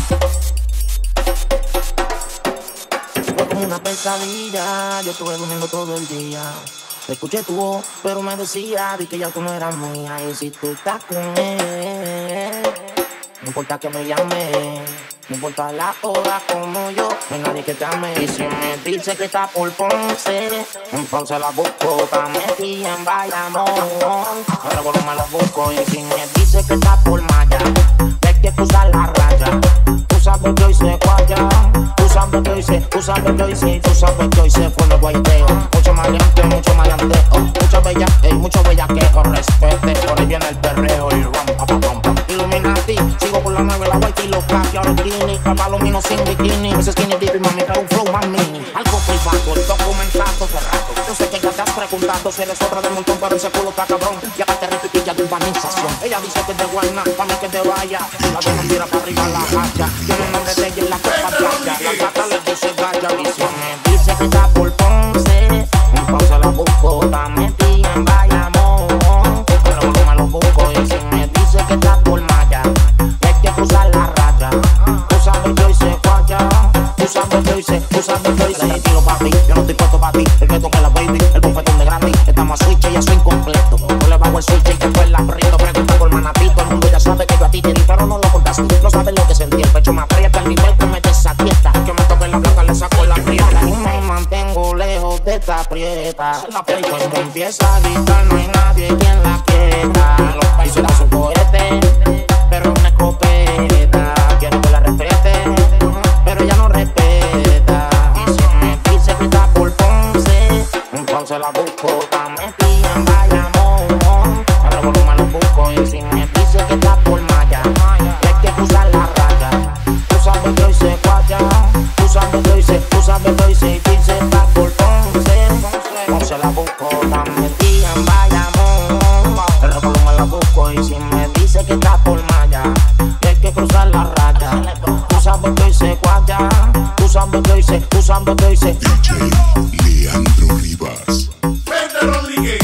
Fue como una pesadilla, yo estuve durmiendo todo el día. Escuché tu voz, pero me decía di que ya tú no eras mía. Y si tú estás con él, no importa que me llame, no importa la hora como yo, no hay nadie que te ame. Y si me dice que está por Ponce, entonces la busco, está metida en Bayamón. Ahora volvemos la busco. Y si me dice que está por Maya, hay que cruzar la raya. Tú sabes que hoy se guaya, tú sabes que hoy se, tú sabes que hoy se, tú sabes que hoy se fue el guayteo. Mucho maleante, mucho maleanteo, mucho bella, mucho bellaqueo, respete, por ahí viene el perreo y rompa, rompa. Illuminati, sigo por la 9, la white y los café, ahora bikini, papá lo mío sin bikini, ese skinny dip y mami trae un flow más mini. Algo privado, el documentazo cerrado. Yo sé que ya te has preguntado si eres otra del montón, pero ese culo está cabrón. Ya te repetilla de urbanización. Ella dice que es de Guayna, pa' mí que te vaya. La dona tira para arriba la hacha. Tiene el nombre de ella en la copa playa. La gata le dice galla. Y si me dice que está por Ponce, entonces la busco, está metida en Bayamón. Pero no me lo busco. Y si me dice que está por Maya, hay que cruzar la raya. Tú sabes que hoy se guaya, tú sabes que hoy se, tú sabes que hoy se. Tiro papi, yo no estoy puesto para ti. El que toque la baby, el bufetón de gratis. Estamos a switch, ya soy incompleto. No le bajo el switch y después la aprieto. Pregunta por manatito, el mundo ya sabe que yo a ti te di, pero no lo contaste. No sabes lo que sentí, el pecho me aprieta, el nivel que me desaquieta. Que me toque la placa, le saco la prieta. Y me mantengo lejos de esta prieta. La play cuando empieza a gritar, no hay nadie quien la quieta. Y suena su cohete, pero una escopeta. Quiero que la respete, pero ella no respeta. Y si me dice que está por Ponce, entonces la busco, está metida en Bayamón. Ahora volumen lo busco. Y si me dice que está por Maya, hay que cruzar la raya. Tú sabes que hoy se guaya, tú sabes que hoy se, tú sabes que hoy se. Y dice está por Ponce, Ponce la busco, está metida en Bayamón. Ahora volumen la busco. Y si me dice que está por Maya, hay que cruzar la raya. Tú sabes que hoy se guaya, tú sabes que hoy se, tú sabes que hoy se. DJ Leandro Rivas. Vente Rodríguez.